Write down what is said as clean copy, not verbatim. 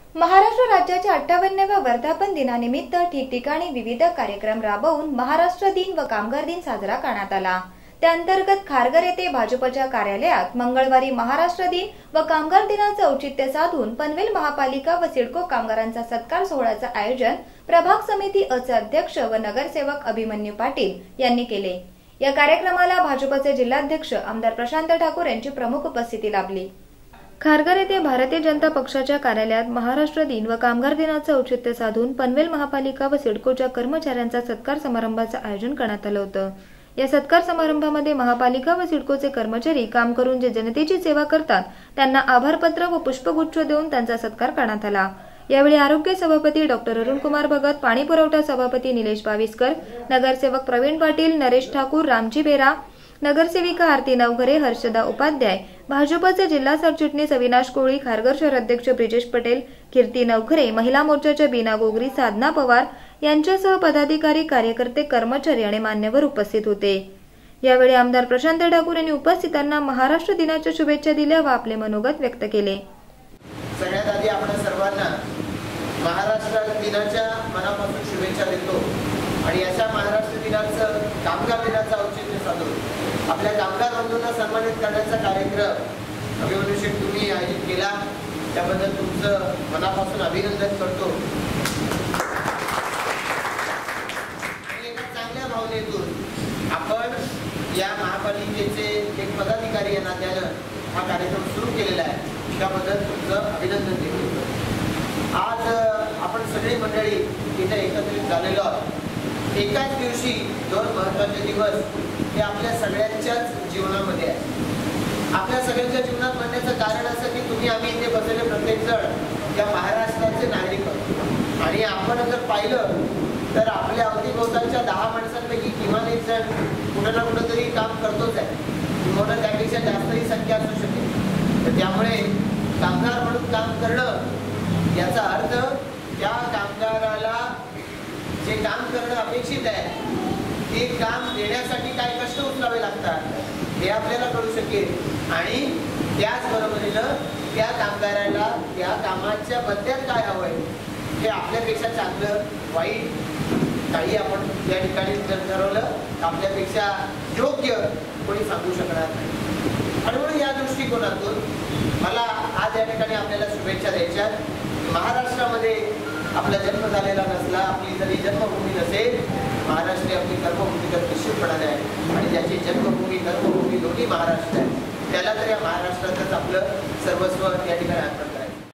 महाराष्ट्र राज्याच्या 58व्या वर्धापन दिनानिमित्त ठिकठिकाणी विविध कार्यक्रम राबवून महाराष्ट्र दिन व कामगार दिन साजरा करण्यात आला। त्या अंतर्गत खारघर येथे भाजपच्या कार्यालयात मंगळवारी महाराष्ट्र दिन व कामगार दिनाचे औचित्य साधून पनवेल महापालिका व सिडको कामगारांचा सत्कार सोहळ्याचे आयोजन प्रभाग समिती अचे अध्यक्ष व नगरसेवक अभिमन्यू पाटील यांनी केले। या कार्यक्रमाला भाजपचे जिल्हाध्यक्ष आमदार प्रशांत ठाकूर यांची प्रमुख उपस्थिती लाभली। खारघर येथे भारतीय जनता पक्षाच्या कार्यालयात महाराष्ट्र दिन व कामगार दिनाचे औचित्य साधून पनवेल महापालिका व सिडकोच्या कर्मचाऱ्यांचा सत्कार समारंभाचे आयोजन करण्यात आले होते। या सत्कार समारंभामध्ये महापालिका व सिडकोचे कर्मचारी काम करून जे जनतेची सेवा करतात त्यांना आभारपत्र व पुष्पगुच्छ देऊन त्यांचा सत्कार करण्यात आला। यावेळी आरोग्य सभापती डॉक्टर अरुण कुमार भगत, पाणी पुरवठा सभापती निलेश बाविस्कर, नगरसेवक प्रवीण पाटील, नरेश ठाकूर, रामजी बेरा, नगरसेविका आरती नवघरे, हर्षदा उपाध्याय, भाजपचे जिल्हा सरचिटणीस अविनाश कोळी, खारघर शहर अध्यक्ष ब्रिजेश पटेल, कीर्ती नवघरे, महिला मोर्चाच्या बीना गोगरी, साधना पवार यांच्यासह पदाधिकारी, कार्यकर्ते, कर्मचारी आणि मान्यवर उपस्थित होते। यावेळी आमदार प्रशांत ठाकूर यांनी उपस्थितांना महाराष्ट्र दिनाच्या शुभेच्छा दिल्या व आपले मनोगत व्यक्त केले। सगळ्यात आधी आपण सर्वांना महाराष्ट्र दिनाच्या मनापासून शुभेच्छा देतो आणि अशा महाराष्ट्र दिनाचं कामगार दिनाचं औचित्य साधून आपल्या कामगार बंधूंना सन्मानित करण्याचा कार्यक्रम अभिमन्यू शेठ तुम्ही आयोजित केला, त्याबद्दल तुमचं मनापासून अभिनंदन करतो। आणि एका चांगल्या भावनेतून आपण या महापालिकेचे एक पदाधिकारी या नात्यानं हा कार्यक्रम सुरू केलेला आहे, त्याबद्दल तुमचं अभिनंदन देतो। आज आपण सगळी मंडळी इथे एकत्रित झालेलो आहोत। एकाच दिवशी दोन महत्त्वाचे दिवस हे आपल्या सगळ्यांच्याच जीवनामध्ये आहे। आपल्या सगळ्यांच्या जीवनात म्हणण्याचं कारण असं की तुम्ही आम्ही इथे बसलेले प्रत्येक जण या महाराष्ट्राचे नागरिक आहोत आणि आपण जर पाहिलं तर आपल्या अवतीभोवतालच्या 10 माणसांपैकी किमान एक जण कुठे ना कुठे तरी काम करतोच आहे, किंवा त्यापेक्षा जास्तही संख्या असू शकते। तर त्यामुळे कामगार म्हणून काम करणं याचा अर्थ त्या कामगाराला जे काम करणं अपेक्षित आहे ते काम देण्यासाठी काय कष्ट उचलावे लागतात हे आपल्याला कळू शकेल आणि त्याचबरोबरीनं त्या कामगाराला त्या कामाच्या बदल्यात काय हवंय हे आपल्यापेक्षा चांगलं वाईट काही आपण या ठिकाणी जर ठरवलं आपल्यापेक्षा योग्य कोणी सांगू शकणार नाही। आणि म्हणून या दृष्टिकोनातून मला आज या ठिकाणी आपल्याला शुभेच्छा द्यायच्या। महाराष्ट्रामध्ये आपला जन्म झालेला नसला, आपली जरी जन्मभूमी नसेल, महाराष्ट्र आपली कर्मभूमी तर निश्चितपणाने आहे आणि ज्याची जन्मभूमी कर्मभूमी दोन्ही महाराष्ट्र आहे त्याला तर या महाराष्ट्रातच आपलं सर्वस्व या ठिकाणी